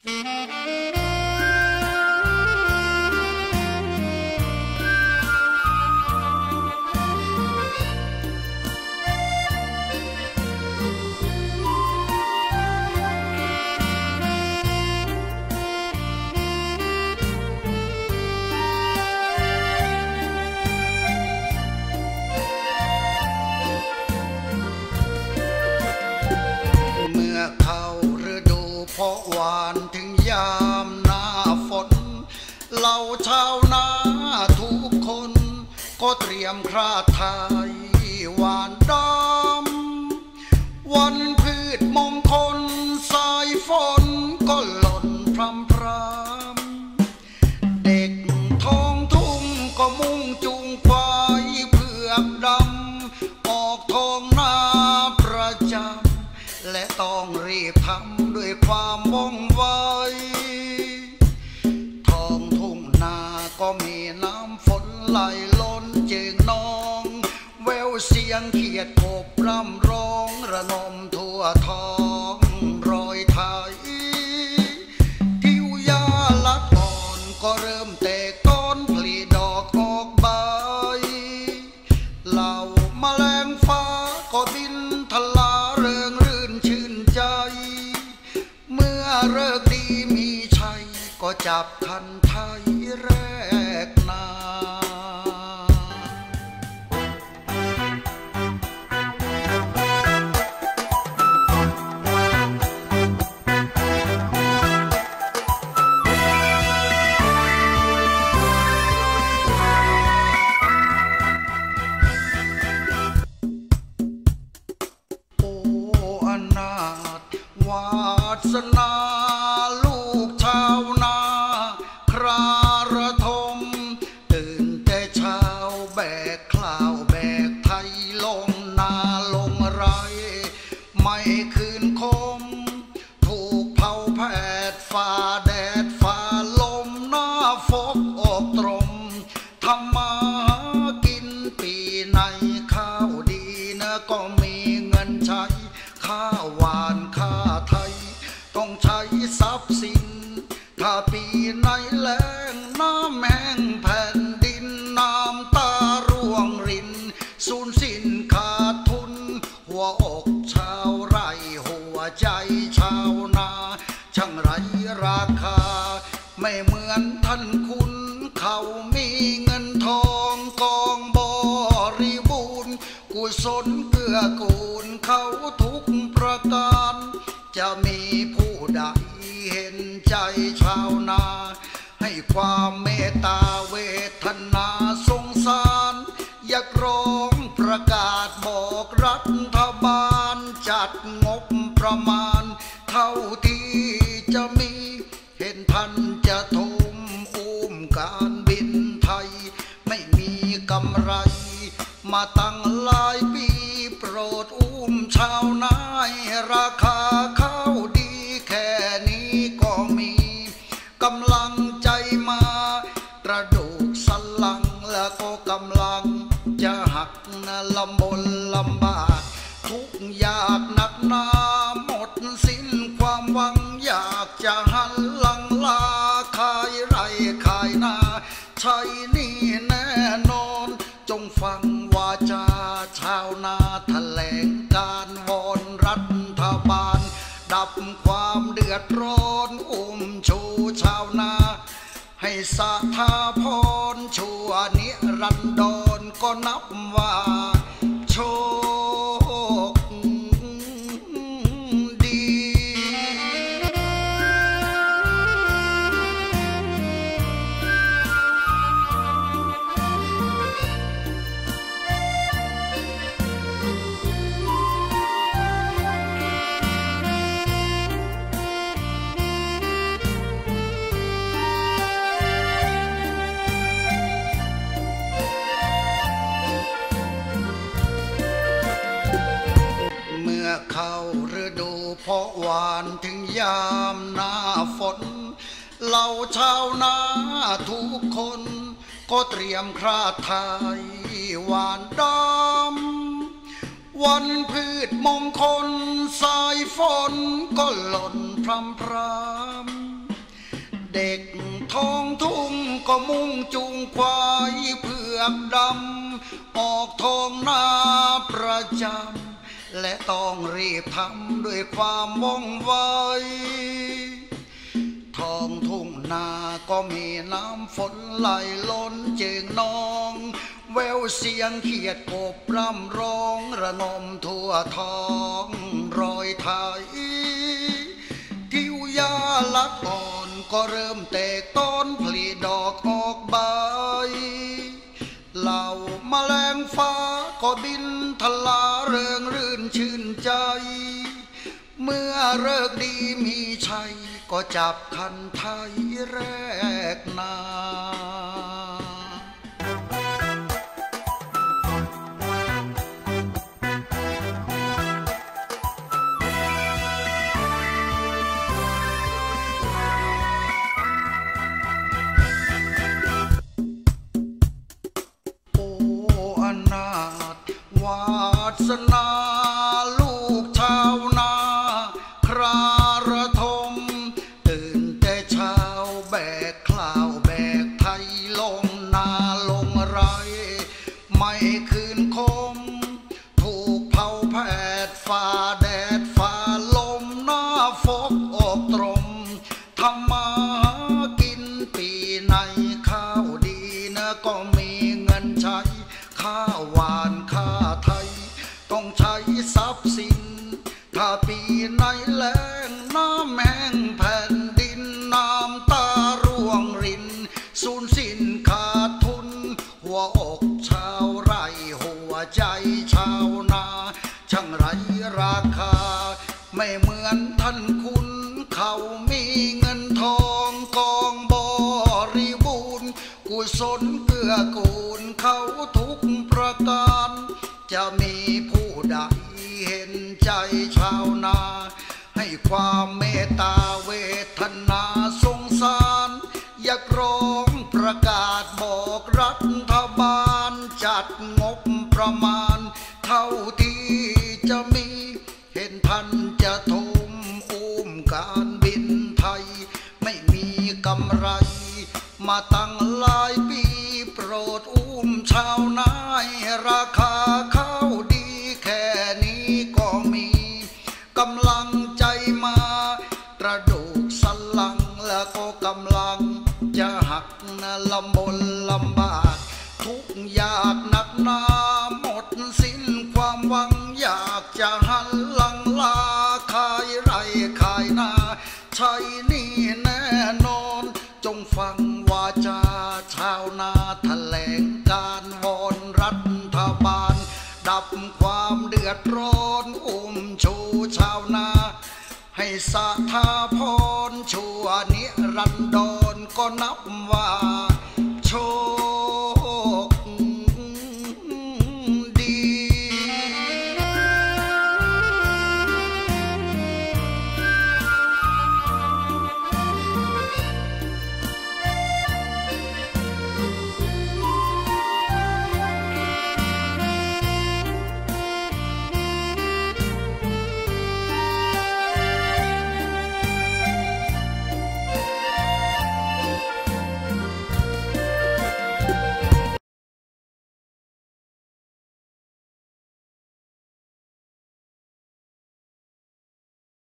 เข้าฤดูเพาะหวานถึงยามหน้าฝนเราชาวนาทุกคนก็เตรียมคราไทยหวานดำวันพืชมงคลสายฝนก็หล่นพรำพรำเด็กท้องทุ่งก็มุ่งจูงควายเผือกดำออกท้องนาประจำและต้องรีบทำด้วยความว่องไวท้องทุ่งนาก็มีน้ำฝนไหลล้นเจิ่งนองแววเสียงเขียดกบร่ำร้องระนมทั่วท้องรอยไทยทิวยาละอ่อนก็เริ่มแตกต้นผลิดอกออกใบเหล่าแมลงฟ้าก็บินทลาเริงรื่นชื่นใจเมื่อเลิกดีมีชัยก็จับคันไทยแรกนาวาสนาลูกชาวนาคราระทมตื่นแต่เช้าแบกข้าวแบกไทยลงนาลงไรไม่คืนคมถูกเผาแผดฝ่าแดดฝ่าลมหน้าฝกออกตรมทำมากินปีในข้าวดีนะก็มีเงินใช้ข้าวหวานข้าไทยต้องใช้ทรัพย์สินถ้าปีไหนแล้งน้ำแห้งแผ่นดินน้ำตาร่วงรินสูญสิ้นขาดทุนหัวอกชาวไร่หัวใจชาวนาช่างไรราคาไม่เหมือนท่านคุณเขามีเงินทองกองบริบูรณ์กุศลเกื้อกูลเขาทุกประการจะมีผู้ใดเห็นใจชาวนาให้ความเมตตาเวทนาสงสารอยากร้องประกาศบอกรัฐบาลจัดงบประมาณเท่าที่จะมีเห็นท่านจะทุ่มอุ้มการบินไทยไม่มีกำไรมาตั้งหลายปีโปรดอุ้มชาวนาราคาข้าวดีแค่นี้ก็มีกำลังใจมากระดูกสันหลังแล้วก็กำลังจะหักลำบนลำบากทุกยากหนักหนาหมดสิ้นความหวังอยากจะหันหลังลาขายไรขายนาใช่นี่แน่นอนจงฟังวาจาชาวนาแถลงการวอนรัฐบาลดับความเดือดร้อนอุ้มชูชาวนาให้สถาพรชั่วนิรันดรก็นับว่าโชคดี เข้าฤดูเพาะหวานถึงยามหน้าฝนเราชาวนาทุกคนก็เตรียมคราไทยหวานดำวันพืชมงคลสายฝนก็หล่นพรำเด็กท้องทุ่งก็มุ่งจูงควายเผือกดำออกท้องนาประจำและต้องรีบทำด้วยความว่องไวท้องทุ่งนาก็มีน้ำฝนไหลล้นเจิงนองแววเสียงเขียดกบร่ำร้องระงมทั่วท้องรอยไทยทิวยาลักอ่อนก็เริ่มแตกต้นผลิดอกออกใบเหล่าแมลงฟ้าก็บินทลาเริงรื่นชื่นใจเมื่อเลิกดีมีชัยก็จับคันไทยแรกนาวาสนาลูกชาวนาคราระทมตื่นแต่เช้าแบกข้าวแบกไทยลงนาลงไรไม่คืนคมถูกเผาแผดฝ่าแดดฝ่าลมหน้าฝกออกตรมทำมากินปีในข้าวดีนะก็มีเงินใช้ข้าวหวานข้าไทยต้องใช้ทรัพย์สินถ้าปีไหนแล้งน้ำแห้งแผ่นดินน้ำตาร่วงรินสูญสิ้นขาดทุนหัวอกชาวไร่หัวใจชาวนาช่างไรราคาไม่เหมือนท่านคุณเขามีเงินทองกองบริบูรณ์กุศลเกื้อกูลเขาทุกประการจะมีผู้ใดเห็นใจชาวนาให้ความเมตตาเวทนาสงสารอยากร้องประกาศบอกรัฐบาลจัดงบประมาณเท่าที่จะมีเห็นท่านจะทุ่มอุ้มการบินไทยไม่มีกำไรมาตั้งหลายปีโปรดอุ้มชาวนาราคาข้าวดีแค่นี้ก็มีกำลังใจมากระดูกสันหลังแล้วก็กำลังจะหักลำบนลำบากทุกอยากหนักหนาหมดสิ้นความหวังอยากจะหันหลังลาขายไร่ขายนาใช่นี่แน่นอนจงฟังวาจาชาวนาแถลงการวอนรัฐบาลดับความเดือดร้อนอุ้มชูชาวนาให้สถาพรชั่วนิรันดรก็นับว่าโชค